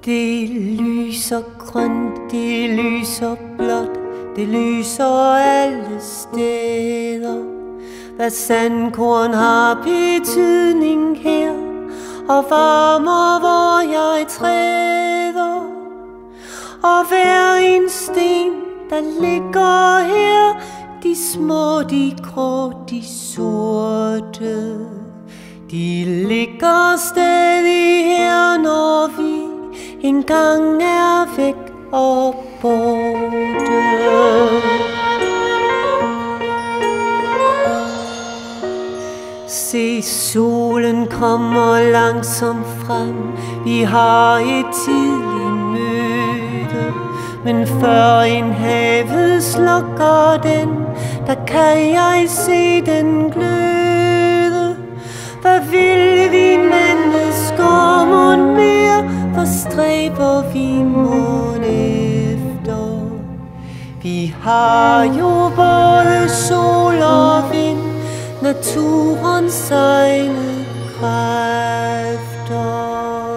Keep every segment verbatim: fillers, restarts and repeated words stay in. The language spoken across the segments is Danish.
Det lyser grønt, det lyser blåt, det lyser alle steder. Hvad sandkorn har betydning her, og varmer hvor jeg træder. Og hver en sten, der ligger her, de små, de grå, de sorte, de ligger stadig her, når vi engang er væk og borte. Se, solen kommer langsomt frem, vi har et tidligt møde. Men før en havet slukker den, der kan jeg se den gløde. Hvad vil vi mennesker mon mere? Hvad stræber vi mon efter? Vi har jo både sol og vind, naturens egne kræfter.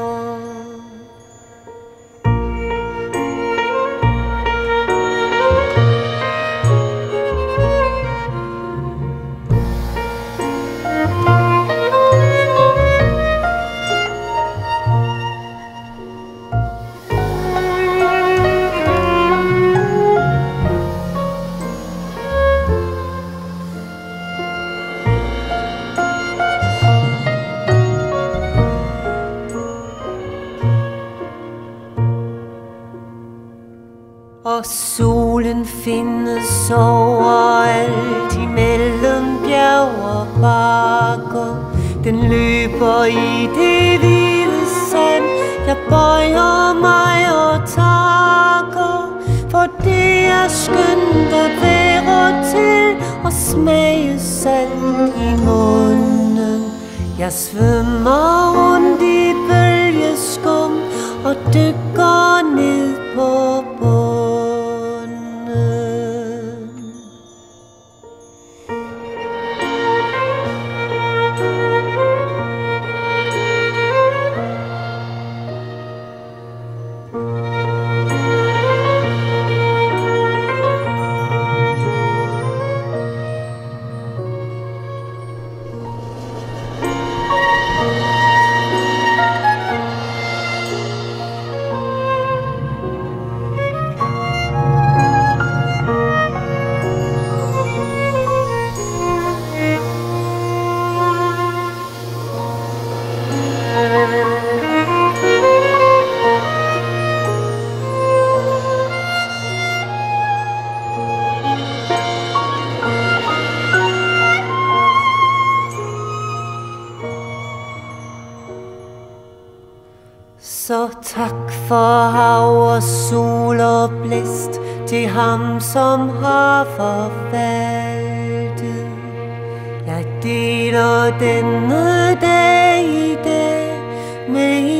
Og solen findes overalt imellem bjerg og bakker. Den løber i det hvide sand. Jeg bøjer mig og takker, for det er skønt at være til og smage salt i munden. Jeg svømmer rundt i bølgeskum og dykker ned på bunden. Så tak for hav og sol og blæst til ham, som har forvaltet. Jeg deler denne dag i dag med